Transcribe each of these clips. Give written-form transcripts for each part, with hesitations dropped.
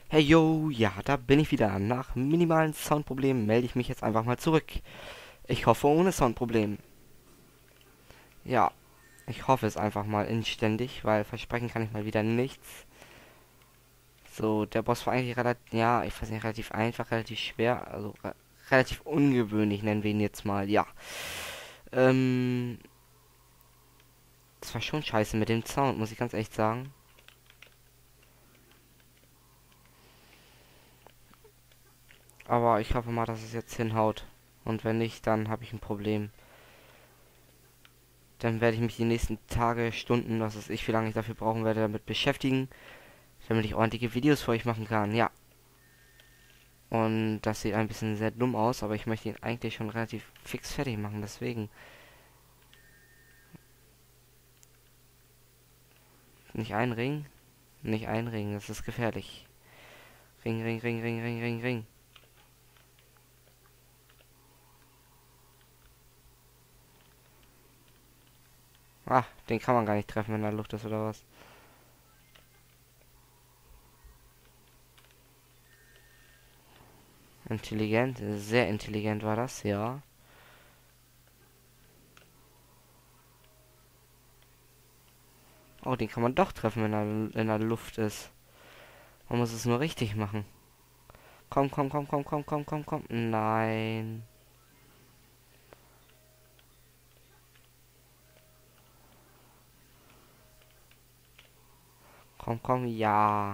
Hey yo, ja, da bin ich wieder. Nach minimalen Soundproblemen melde ich mich jetzt einfach mal zurück. Ich hoffe ohne Soundproblem. Ja, ich hoffe es einfach mal inständig, weil versprechen kann ich mal wieder nichts. So, der Boss war eigentlich relativ, ja, ich weiß nicht, relativ einfach, relativ schwer, also relativ ungewöhnlich nennen wir ihn jetzt mal, ja. Ähm, Das war schon scheiße mit dem Sound, muss ich ganz ehrlich sagen. Aber ich hoffe mal, dass es jetzt hinhaut. Und wenn nicht, dann habe ich ein Problem. Dann werde ich mich die nächsten Tage, Stunden, was weiß ich, wie lange ich dafür brauchen werde, damit beschäftigen, damit ich ordentliche Videos für euch machen kann. Ja. Und das sieht ein bisschen sehr dumm aus, aber ich möchte ihn eigentlich schon relativ fix fertig machen, deswegen. Nicht einringen, nicht einringen, das ist gefährlich. Ring, ring, ring, ring, ring, ring, ring. Ah, den kann man gar nicht treffen, wenn er Luft ist oder was. Intelligent, sehr intelligent war das, ja. Oh, den kann man doch treffen, wenn er in der Luft ist. Man muss es nur richtig machen. Komm, komm, komm, komm, komm, komm, komm, komm. Nein. Komm, komm, ja.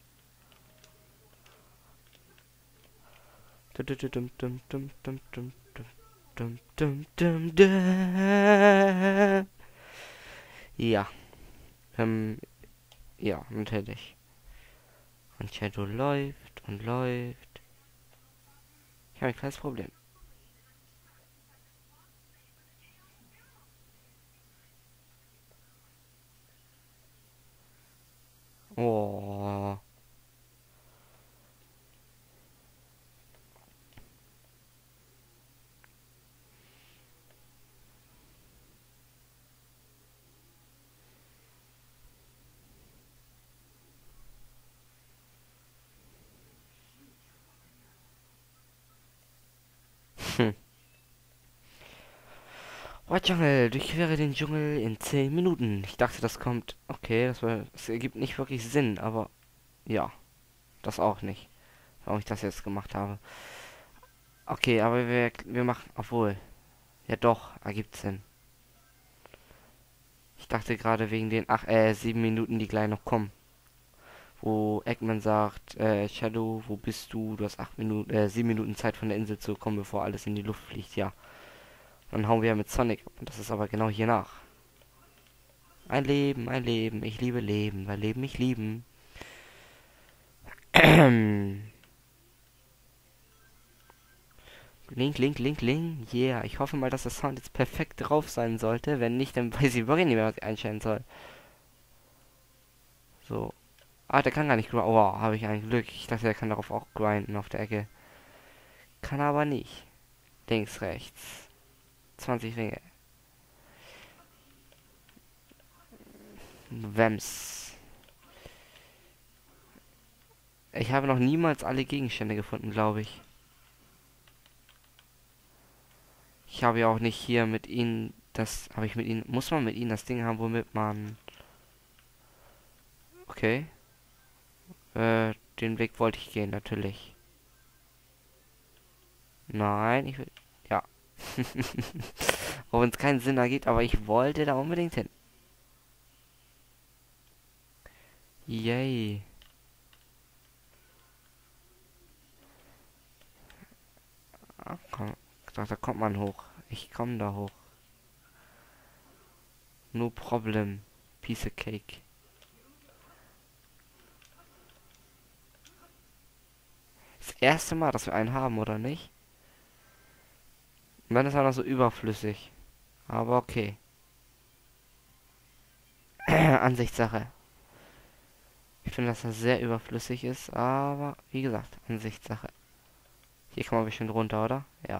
Dum, dum, dum, dum, dum, dum, dum, dum, dum, dum, dum. Ja, ähm, ja, natürlich. Und Shadow läuft und läuft. Ich habe ein kleines Problem. Oh. Hm. Oh, Jungle, durchquere den Dschungel in 10 Minuten. Ich dachte, das kommt. Okay, das ergibt nicht wirklich Sinn, aber ja, das auch nicht, warum ich das jetzt gemacht habe. Okay, aber wir machen, obwohl, ja doch, ergibt Sinn. Ich dachte gerade wegen den 7 Minuten, die gleich noch kommen. Wo Eggman sagt, Shadow, wo bist du? Du hast 7 Minuten Zeit von der Insel zu kommen, bevor alles in die Luft fliegt, ja. Dann hauen wir ja mit Sonic ab. Und das ist aber genau hier nach. Ein Leben, ich liebe Leben, weil Leben mich lieben. Link, Link, Link, Link. Yeah, ich hoffe mal, dass der Sound jetzt perfekt drauf sein sollte. Wenn nicht, dann weiß ich wirklich nicht mehr, was ich einstellen soll. So. Ah, der kann gar nicht grinden. Oh, habe ich ein Glück. Ich dachte, der kann darauf auch grinden auf der Ecke. Kann aber nicht. Links, rechts. 20 Ringe. Wems. Ich habe noch niemals alle Gegenstände gefunden, glaube ich. Ich habe ja auch nicht hier mit ihnen das. Habe ich mit ihnen. Muss man mit ihnen das Ding haben, womit man. Okay. Den Weg wollte ich gehen, natürlich. Nein, ich will. Ja. Auch wenn es keinen Sinn ergibt, aber ich wollte da unbedingt hin. Yay. Ah, komm. Ich dachte, da kommt man hoch. Ich komme da hoch. No problem. Piece of cake. Das erste Mal, dass wir einen haben, oder nicht? Und dann ist er noch so überflüssig. Aber okay. Ansichtssache. Ich finde, dass er sehr überflüssig ist, aber wie gesagt, Ansichtssache. Hier kann man bestimmt runter, oder? Ja.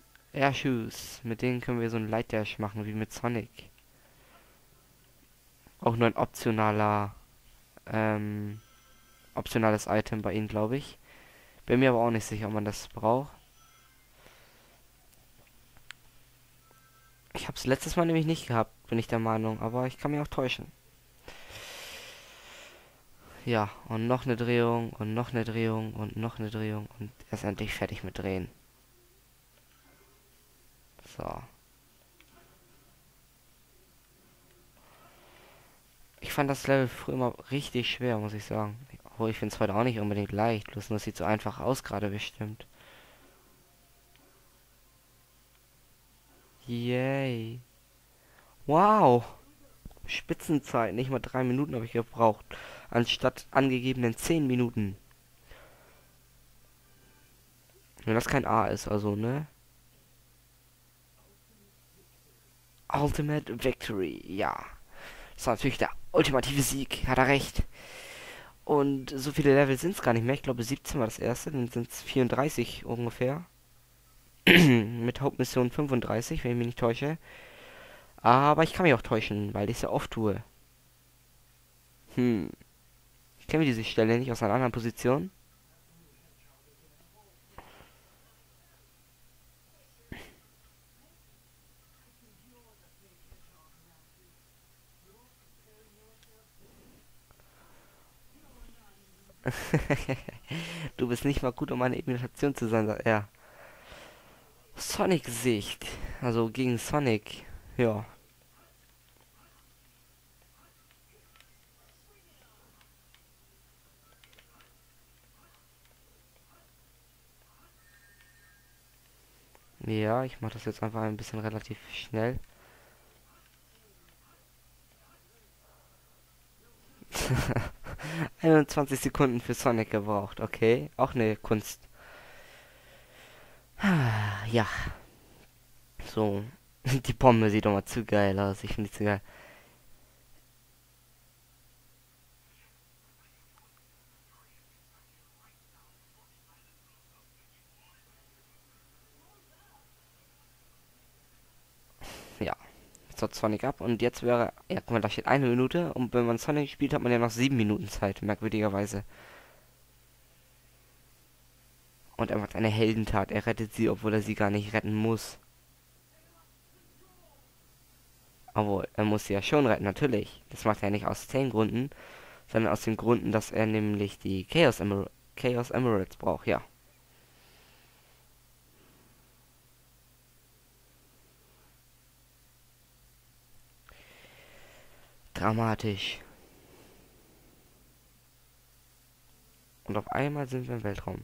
Airshoes. Mit denen können wir so ein Light Dash machen, wie mit Sonic. Auch nur ein optionales Item bei ihnen, glaube ich. Bin mir aber auch nicht sicher, ob man das braucht. Ich habe es letztes Mal nämlich nicht gehabt, bin ich der Meinung, aber ich kann mich auch täuschen. Ja, und noch eine Drehung und noch eine Drehung und noch eine Drehung und er ist endlich fertig mit Drehen. So. Ich fand das Level früher immer richtig schwer, muss ich sagen. Obwohl ich finde es heute auch nicht unbedingt leicht, bloß nur es sieht so einfach aus gerade bestimmt. Yay. Wow. Spitzenzeit, nicht mal 3 Minuten habe ich gebraucht. Anstatt angegebenen 10 Minuten. Wenn das kein A ist, also, ne? Ultimate Victory, ja. Das war natürlich der ultimative Sieg, hat er recht. Und so viele Level sind es gar nicht mehr. Ich glaube 17 war das erste, dann sind es 34 ungefähr. Mit Hauptmission 35, wenn ich mich nicht täusche. Aber ich kann mich auch täuschen, weil ich es ja oft tue. Hm. Ich kenne diese Stelle nicht aus einer anderen Position. Du bist nicht mal gut, um eine Imitation zu sein, sagt er. Sonic-Sicht. Also gegen Sonic. Ja. Ja, ich mache das jetzt einfach ein bisschen relativ schnell. 21 Sekunden für Sonic gebraucht, okay. Auch eine Kunst. Ja, so. Die Bombe sieht doch mal zu geil aus. Ich finde die zu geil. Ja, jetzt hat Sonic ab und jetzt wäre. Ja, guck mal, da steht 1 Minute und wenn man Sonic spielt, hat man ja noch 7 Minuten Zeit, merkwürdigerweise. Und er macht eine Heldentat. Er rettet sie, obwohl er sie gar nicht retten muss. Obwohl, er muss sie ja schon retten, natürlich. Das macht er nicht aus 10 Gründen, sondern aus den Gründen, dass er nämlich die Chaos Emeralds braucht, ja. Dramatisch. Und auf einmal sind wir im Weltraum.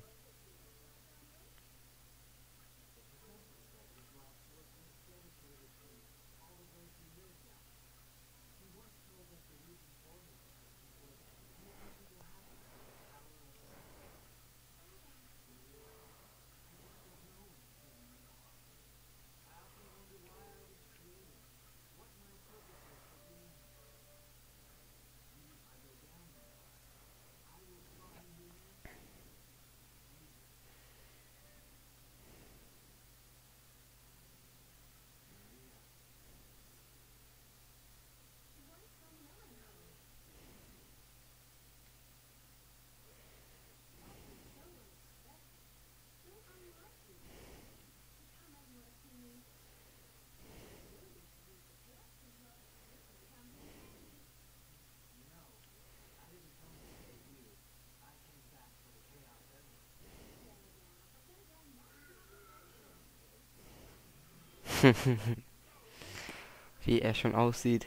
Wie er schon aussieht.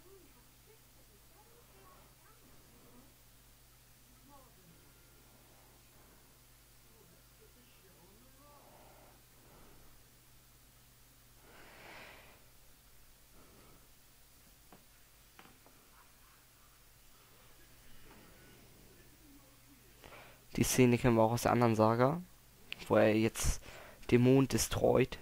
Die Szene kennen wir auch aus der anderen Saga, wo er jetzt den Mond destroyt.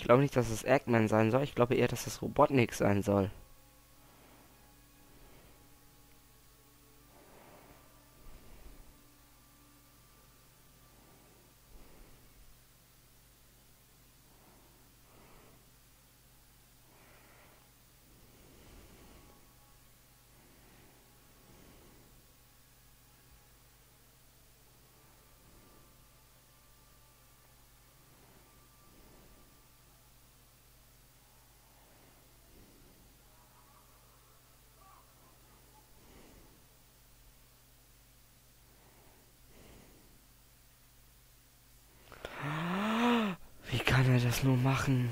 glaube nicht, dass es Eggman sein soll. Ich glaube eher, dass es Robotnik sein soll. Wie kann er das nur machen?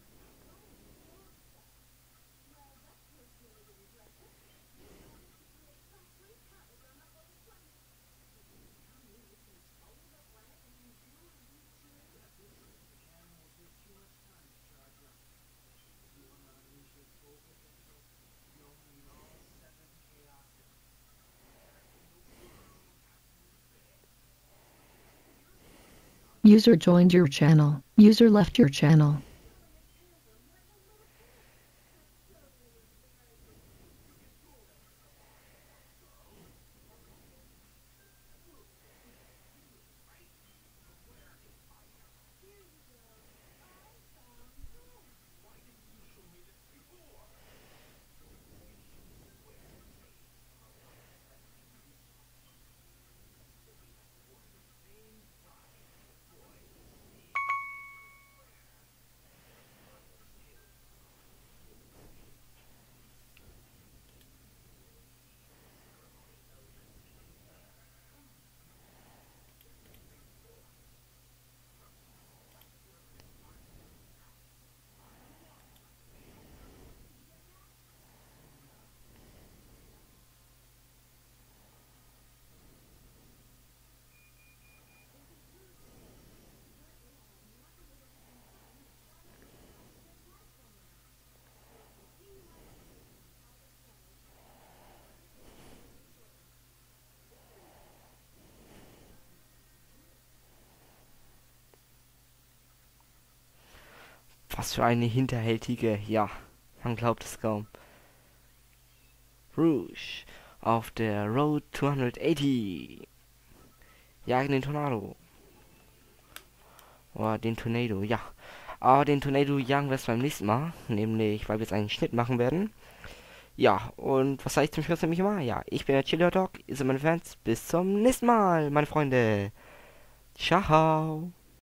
User joined your channel. User left your channel. Was für eine hinterhältige, ja, man glaubt es kaum. Rouge auf der Road 280. Jagen den Tornado. Oder den Tornado, ja. Aber den Tornado jagen wir es beim nächsten Mal. Nämlich, weil wir jetzt einen Schnitt machen werden. Ja, und was sage ich zum Schluss nämlich immer? Ja, ich bin der Chiller Dog, ihr seid meine Fans. Bis zum nächsten Mal, meine Freunde. Ciao.